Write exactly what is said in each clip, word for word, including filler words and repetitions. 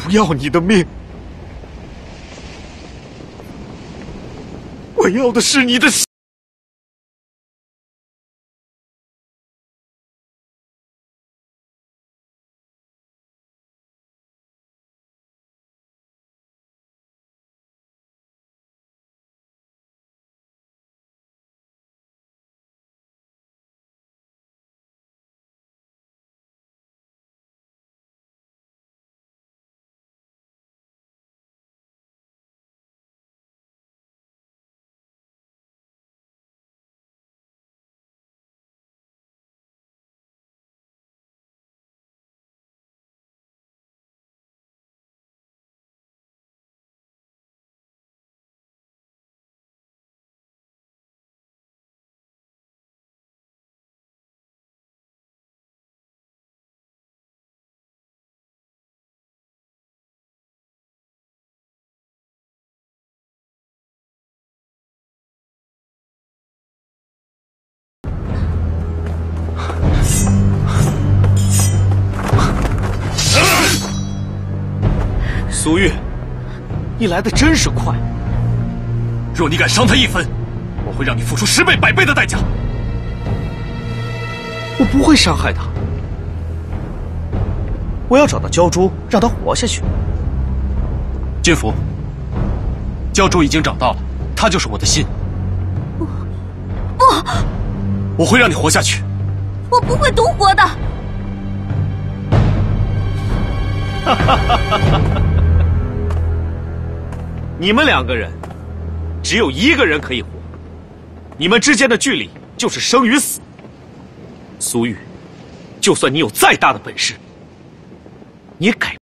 不要你的命，我要的是你的心。苏玉，你来的真是快。 若你敢伤他一分，我会让你付出十倍百倍的代价。 我不会伤害他，我要找到鲛珠，让他活下去。 金福，鲛珠已经找到了，他就是我的心。 不，不， 我会让你活下去。 我不会独活的。 哈哈哈哈哈！你们两个人，只有一个人可以活，你们之间的距离就是生与死。苏玉，就算你有再大的本事，你也改。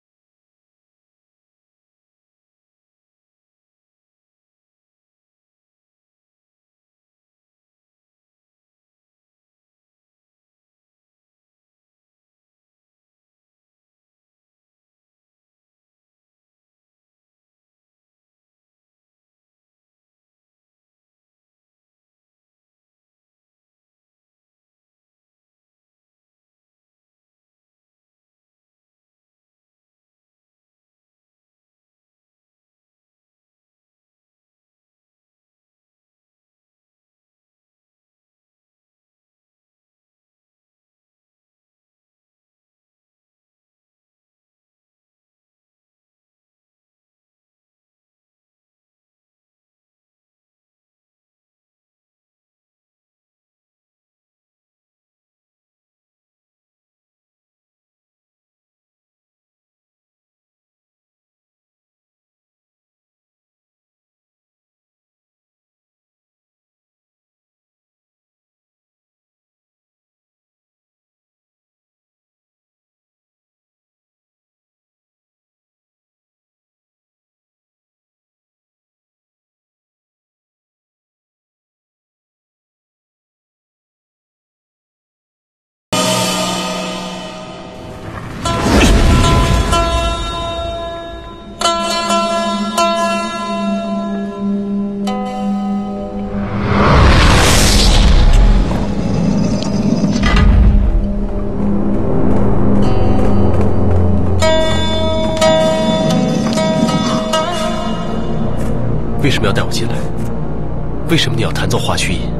为什么要带我进来？为什么你要弹奏化虚音？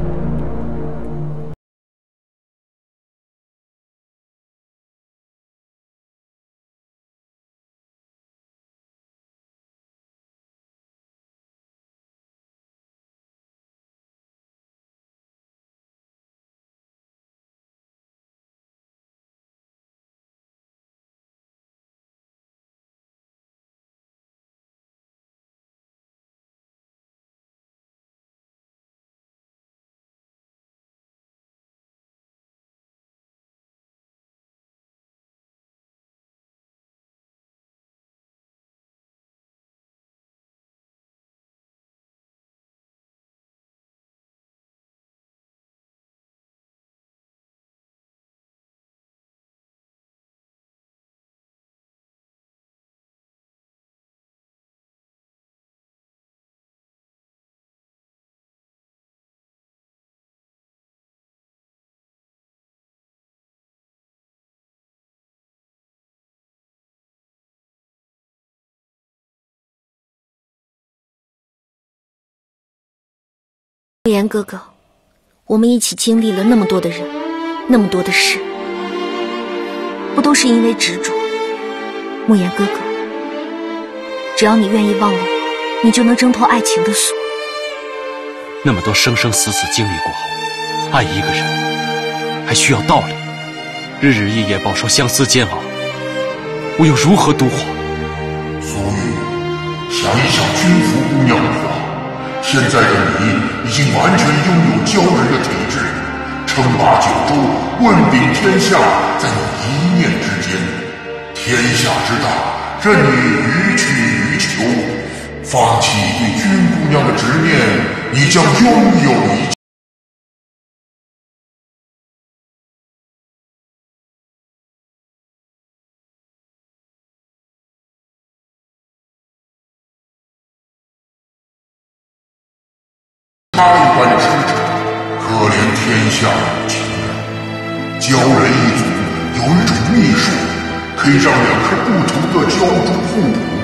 慕言哥哥，我们一起经历了那么多的人，那么多的事，不都是因为执着？慕言哥哥，只要你愿意忘了我，你就能挣脱爱情的锁。 那么多生生死死经历过后，爱一个人还需要道理，日日夜夜饱受相思煎熬，我又如何独活？ 苏玉，想一想君服姑娘的话，现在的你已经完全拥有骄人的体质，称霸九州，问鼎天下，在你一念之间。天下之大，任你予取予求，放弃对君姑娘的执念，你将拥有一切。他一般痴缠，可怜天下有情人。鲛人一族有一种秘术，可以让两颗不同的鲛珠互补，